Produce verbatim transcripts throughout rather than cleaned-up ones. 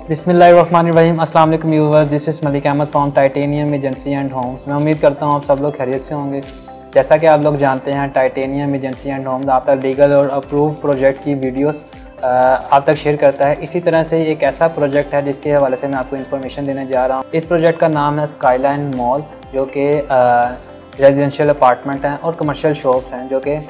बिस्मिल्लाहिर्रहमानिर्रहीम। अस्सलाम वालेकुम viewers, this is Malik Ahmed from Titanium Agency and Homes. मैं उम्मीद करता हूँ आप सब लोग खैरियत से होंगे। जैसा कि आप लोग जानते हैं, टाइटेनियम एजेंसी एंड होम्स आप तक लीगल और अप्रूव प्रोजेक्ट की वीडियोस आप तक शेयर करता है। इसी तरह से एक ऐसा प्रोजेक्ट है जिसके हवाले से मैं आपको इन्फॉर्मेशन देने जा रहा हूँ। इस प्रोजेक्ट का नाम है स्काईलाइन मॉल, जो कि रेजिडेंशियल अपार्टमेंट हैं और कमर्शियल शॉप्स हैं, जो कि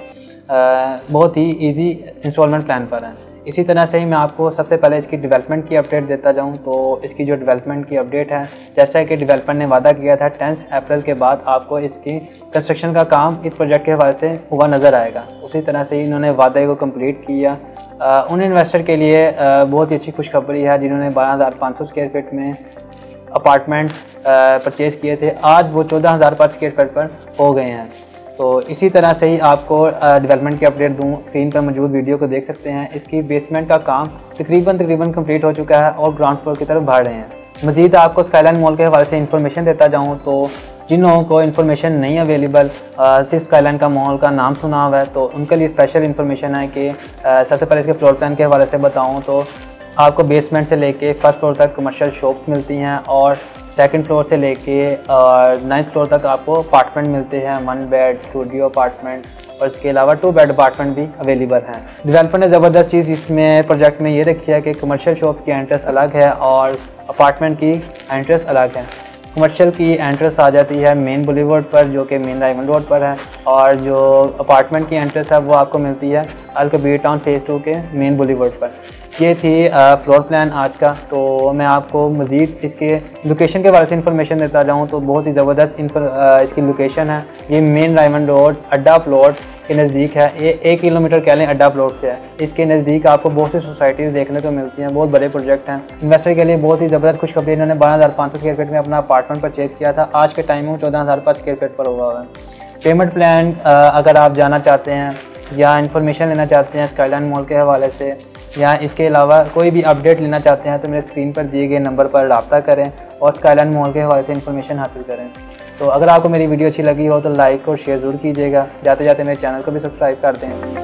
बहुत ही ईजी इंस्टॉलमेंट प्लान पर हैं। इसी तरह से ही मैं आपको सबसे पहले इसकी डेवलपमेंट की अपडेट देता जाऊं तो इसकी जो डेवलपमेंट की अपडेट है, जैसा कि डेवलपर ने वादा किया था टेंथ अप्रैल के बाद आपको इसकी कंस्ट्रक्शन का काम इस प्रोजेक्ट के हवाले से हुआ नज़र आएगा। उसी तरह से ही इन्होंने वादे को कंप्लीट किया। आ, उन इन्वेस्टर के लिए आ, बहुत ही अच्छी खुशखबरी है जिन्होंने बारह हज़ार पाँच सौ स्क्वायर फीट में अपार्टमेंट परचेज़ किए थे, आज वो चौदह हज़ार पर स्क्वायर फीट पर हो गए हैं। तो इसी तरह से ही आपको डेवलपमेंट की अपडेट दूं, स्क्रीन पर मौजूद वीडियो को देख सकते हैं। इसकी बेसमेंट का काम तकरीबन तकरीबन कंप्लीट हो चुका है और ग्राउंड फ्लोर की तरफ बढ़ रहे हैं। मज़ीद आपको स्काईलाइन मॉल के हवाले से इन्फॉर्मेशन देता जाऊं तो जिन लोगों को इन्फॉर्मेशन नहीं अवेलेबल, सिर्फ स्काईलाइन का मॉल का नाम सुना हुआ है, तो उनके लिए स्पेशल इन्फॉर्मेशन है कि सबसे पहले इसके फ्लोर प्लान के हवाले से बताऊँ तो आपको बेसमेंट से लेके फर्स्ट फ्लोर तक कमर्शियल शॉप्स मिलती हैं और सेकंड फ्लोर से लेके नाइन्थ फ्लोर तक आपको अपार्टमेंट मिलते हैं, वन बेड स्टूडियो अपार्टमेंट, और इसके अलावा टू बेड अपार्टमेंट भी अवेलेबल हैं। डेवलपर ने ज़बरदस्त चीज़ इसमें प्रोजेक्ट में ये रखी है कि कमर्शियल शॉप्स की एंट्रेंस अलग है और अपार्टमेंट की एंट्रेंस अलग है। कमर्शियल की एंट्रेंस आ जाती है मेन बुलेवर्ड पर, जो कि मेन राइमंड रोड पर है, और जो अपार्टमेंट की एंट्रेंस है वो आपको मिलती है Al Kabir Town phase two के मेन बुलेवर्ड पर। ये थी फ्लोर प्लान आज का। तो मैं आपको मज़ीद इसके लोकेशन के बारे से इन्फॉर्मेशन देता जाऊँ तो बहुत ही ज़बरदस्त इसकी लोकेशन है। ये मेन राइमंड रोड अड्डा प्लॉट के नज़दीक है। ये एक किलोमीटर कह लें अड्डा प्लॉट से है। इसके नज़दीक आपको बहुत सी सोसाइटीज़ देखने को मिलती हैं, बहुत बड़े प्रोजेक्ट हैं। इन्वेस्टर के लिए बहुत ही ज़बरदस्त खुशखबरी, इन्होंने बारह हज़ार पाँच सौ स्क्वायर फीट में अपना अपार्टमेंट परचेज़ किया था, आज के टाइम में चौदह हज़ार पर स्क्वायर फीट पर हुआ है। पेमेंट प्लान अगर आप जाना चाहते हैं या इन्फॉर्मेशन लेना चाहते हैं स्काईलाइन मॉल के हवाले से, या इसके अलावा कोई भी अपडेट लेना चाहते हैं, तो मेरे स्क्रीन पर दिए गए नंबर पर रब्ता करें और स्काईलाइन मॉल के हवाले से इन्फॉर्मेशन हासिल करें। तो अगर आपको मेरी वीडियो अच्छी लगी हो तो लाइक और शेयर ज़रूर कीजिएगा। जाते जाते मेरे चैनल को भी सब्सक्राइब कर दें।